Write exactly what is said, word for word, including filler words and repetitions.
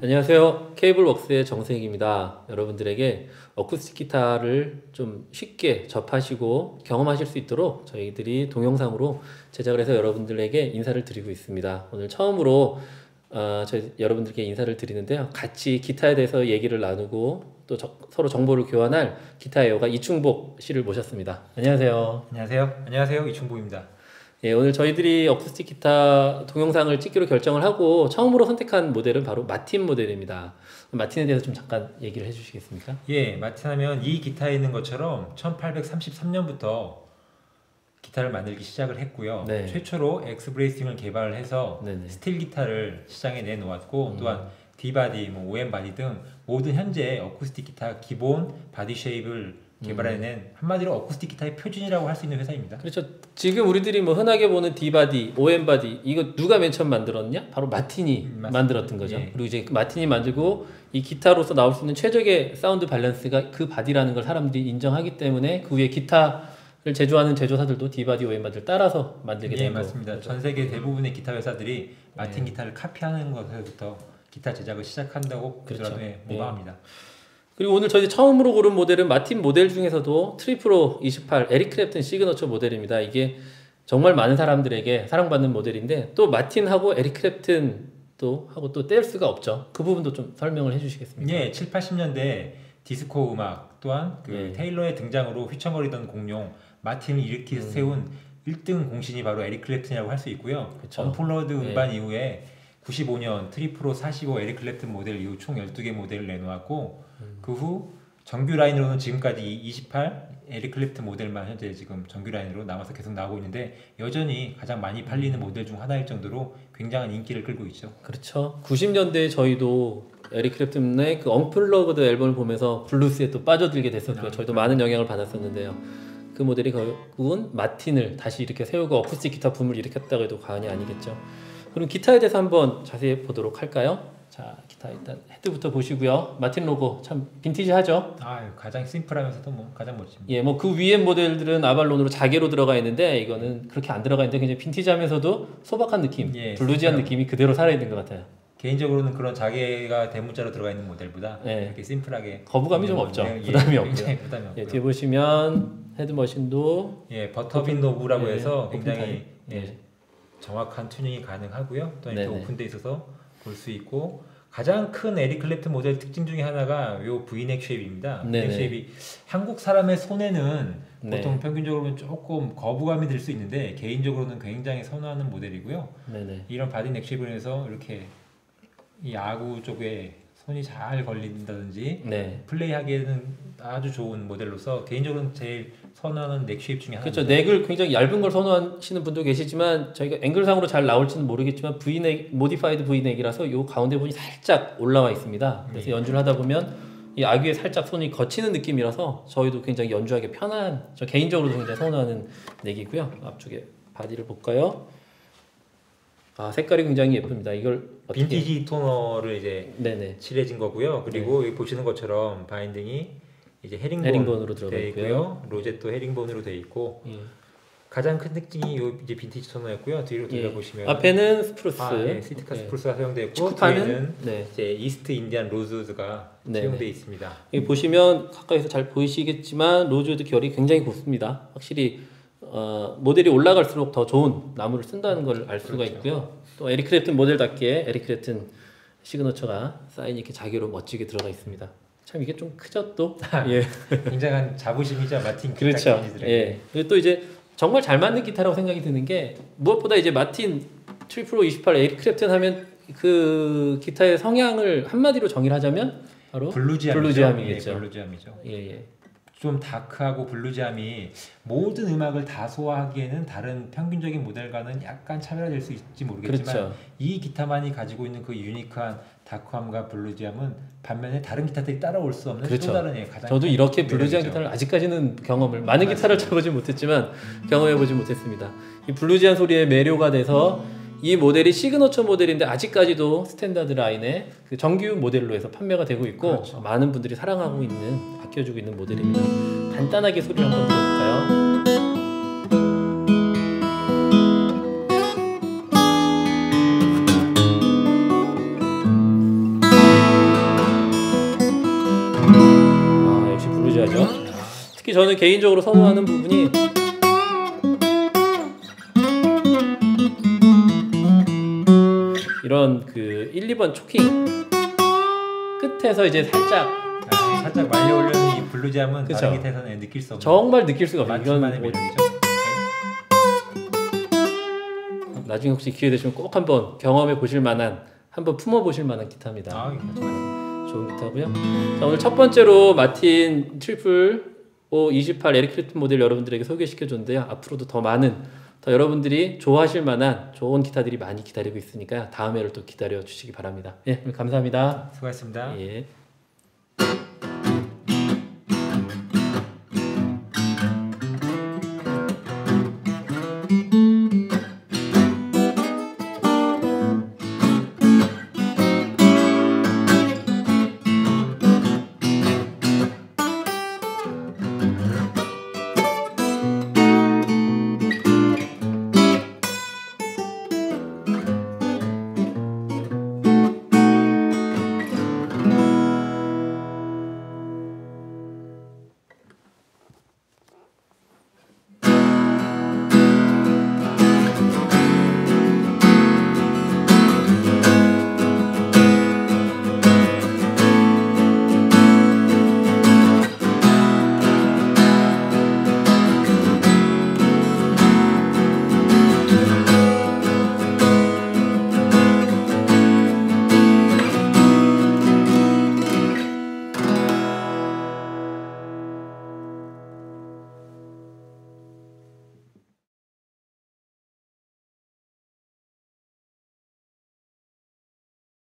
안녕하세요. 케이블웍스의 정세익입니다. 여러분들에게 어쿠스틱 기타를 좀 쉽게 접하시고 경험하실 수 있도록 저희들이 동영상으로 제작을 해서 여러분들에게 인사를 드리고 있습니다. 오늘 처음으로 어, 저희 여러분들께 인사를 드리는데요. 같이 기타에 대해서 얘기를 나누고 또 저, 서로 정보를 교환할 기타 애호가 이충복 씨를 모셨습니다. 안녕하세요. 안녕하세요. 안녕하세요. 이충복입니다. 예, 오늘 저희들이 어쿠스틱 기타 동영상을 찍기로 결정을 하고 처음으로 선택한 모델은 바로 마틴 모델입니다. 마틴에 대해서 좀 잠깐 얘기를 해주시겠습니까? 예, 마틴 하면 이 기타에 있는 것처럼 천팔백삼십삼 년부터 기타를 만들기 시작을 했고요. 네. 최초로 엑스브레이싱을 개발을 해서 네네. 스틸 기타를 시장에 내놓았고 음. 또한 D바디, 뭐 오엠 바디 등 모든 현재 어쿠스틱 기타 기본 바디 쉐입을 개발해낸 음. 한마디로 어쿠스틱 기타의 표준이라고 할 수 있는 회사입니다. 그렇죠. 지금 우리들이 뭐 흔하게 보는 D바디, 오엠 바디 이거 누가 맨 처음 만들었냐? 바로 마틴이 음, 만들었던 거죠. 예. 그리고 이제 마틴이 만들고 이 기타로서 나올 수 있는 최적의 사운드 밸런스가 그 바디라는 걸 사람들이 인정하기 때문에 그 위에 기타를 제조하는 제조사들도 D바디, 오엠 바디를 따라서 만들게 된 예, 거죠. 맞습니다. 그렇죠. 전 세계 대부분의 기타 회사들이 마틴 예. 기타를 카피하는 것에서부터 기타 제작을 시작한다고 그렇죠. 모방합니다. 예. 그리고 오늘 저희 처음으로 고른 모델은 마틴 모델 중에서도 트리프로 이십팔 에릭 클랩튼 시그너처 모델입니다. 이게 정말 많은 사람들에게 사랑받는 모델인데 또 마틴하고 에릭 클랩튼 하고 또 뗄 수가 없죠. 그 부분도 좀 설명을 해주시겠습니까? 예, 칠, 팔십 년대 디스코 음악 또한 그 예. 테일러의 등장으로 휘청거리던 공룡 마틴을 일으키 음. 세운 일 등 공신이 바로 에릭 클랩튼이라고 할 수 있고요. 그쵸. 언폴러드 음반 예. 이후에 구십오 년 트리프로 사십오 에릭 클랩튼 모델 이후 총 열두 개 모델을 내놓았고 음. 그 후 정규 라인으로는 지금까지 이십팔 에릭 클랩튼 모델만 현재 지금 정규 라인으로 남아서 계속 나오고 있는데 여전히 가장 많이 팔리는 음. 모델 중 하나일 정도로 굉장한 인기를 끌고 있죠. 그렇죠. 구십 년대에 저희도 에릭 클랩튼의 그 언플러그드 앨범을 보면서 블루스에 또 빠져들게 됐었고요. 아, 저희도 많은 영향을 받았었는데요. 그 모델이 결국은 마틴을 다시 이렇게 세우고 어쿠스틱 기타 붐을 일으켰다고 해도 과언이 아니겠죠. 그럼 기타에 대해서 한번 자세히 보도록 할까요? 자, 기타 일단 헤드부터 보시고요. 마틴 로고 참 빈티지하죠? 아, 가장 심플하면서도 뭐 가장 멋집니다. 예, 뭐 그 위에 모델들은 아발론으로 자개로 들어가 있는데 이거는 그렇게 안 들어가 있는데 굉장히 빈티지하면서도 소박한 느낌, 예, 블루지한 심플하고. 느낌이 그대로 살아있는 것 같아요. 개인적으로는 그런 자개가 대문자로 들어가 있는 모델보다 예. 이렇게 심플하게 거부감이 좀 없죠. 예, 부담이 없고요. 부담이 없고요. 예, 뒤에 보시면 헤드 머신도 예, 버터핀 노브라고 예, 해서 굉장히 예. 예, 정확한 튜닝이 가능하고요. 또 이렇게 네네. 오픈돼 있어서 볼 수 있고 가장 큰 에릭 클랩튼 모델 특징 중에 하나가 요 V넥 쉐입입니다. V넥 쉐입이 한국 사람의 손에는 네. 보통 평균적으로는 조금 거부감이 들 수 있는데 개인적으로는 굉장히 선호하는 모델이고요. 네네. 이런 바디 넥 쉐입을 해서 이렇게 이 아구 쪽에 손이 잘 걸린다든지 네. 플레이하기에는 아주 좋은 모델로서 개인적으로는 제일 선호하는 넥 쉐입 중에 하나입니다. 그렇죠. 넥을 굉장히 얇은 걸 선호하시는 분도 계시지만 저희가 앵글상으로 잘 나올지는 모르겠지만 V넥, 모디파이드 V넥이라서 요 가운데 부분이 살짝 올라와 있습니다. 그래서 네. 연주를 하다 보면 이 아귀에 살짝 손이 거치는 느낌이라서 저희도 굉장히 연주하기 편한, 저 개인적으로도 굉장히 선호하는 넥이고요. 앞쪽에 바디를 볼까요? 아, 색깔이 굉장히 예쁩니다. 이걸 어떻게... 빈티지 토너를 이제 네네. 칠해진 거고요. 그리고 네. 여기 보시는 것처럼 바인딩이 이제 헤링본 헤링본으로 들어가 있고요. 로제도 헤링본으로 되어 있고 예. 가장 큰 특징이 요 이제 빈티지 토너였고요. 뒤로 돌려보시면 예. 앞에는 스프루스, 아, 네. 시티카 네. 스프루스가 사용되어 있고 치쿠파는? 뒤에는 네. 이제 이스트 인디안 로즈우드가 사용되어 있습니다. 여기 보시면 가까이서 잘 보이시겠지만 로즈우드 결이 굉장히 곱습니다. 확실히 어, 모델이 올라갈수록 더 좋은 나무를 쓴다는 걸 알 수가 그렇죠. 있고요. 또 에릭 클랩튼 모델답게 에릭 클랩튼 시그너처가 사인이 이렇게 자기로 멋지게 들어가 있습니다. 참 이게 좀 크죠 또. 예. 굉장한 자부심이자 마틴 기타 그렇죠. 예. 그리고 또 이제 정말 잘 만든 기타라고 생각이 드는 게 무엇보다 이제 마틴 트리프로 이십팔 에릭 클랩튼 하면 그 기타의 성향을 한마디로 정의를 하자면 바로 블루지함이죠. 블루지함이겠죠. 예, 블루지함이죠. 예, 예. 좀 다크하고 블루지함이 모든 음악을 다 소화하기에는 다른 평균적인 모델과는 약간 차별화될 수 있을지 모르겠지만 그렇죠. 이 기타만이 가지고 있는 그 유니크한 다크함과 블루지함은 반면에 다른 기타들이 따라올 수 없는 그렇죠. 또 다른 예, 가장 저도 이렇게 블루지한 기타를 아직까지는 경험을 많은 맞습니다. 기타를 쳐보지 못했지만 음. 경험해보지 못했습니다. 이 블루지한 소리에 매료가 돼서 이 모델이 시그너처 모델인데 아직까지도 스탠다드 라인의 그 정규 모델로 해서 판매가 되고 있고 그렇죠. 많은 분들이 사랑하고 있는 아껴주고 있는 모델입니다. 간단하게 소리를 한번 들어볼까요? 특히 저는 개인적으로 선호하는 부분이 이런 그 일, 이 번 초킹 끝에서 이제 살짝 아, 살짝 말려 올려는 이 블루잠은 그쵸? 다른 기타에서는 느낄 수 없는 정말 느낄 수가 없어요. 이건 만의 뭐 매력이죠. 나중에 혹시 기회 되시면 꼭 한번 경험해 보실 만한, 한번 품어 보실 만한 기타입니다. 아, 괜찮아요. 좋은 기타고요. 자, 오늘 첫 번째로 마틴 트리플 오 이십팔 에릭 클랩튼 모델 여러분들에게 소개시켜 줬는데요. 앞으로도 더 많은, 더 여러분들이 좋아하실 만한 좋은 기타들이 많이 기다리고 있으니까 다음 회를 또 기다려 주시기 바랍니다. 예, 감사합니다. 수고하셨습니다. 예.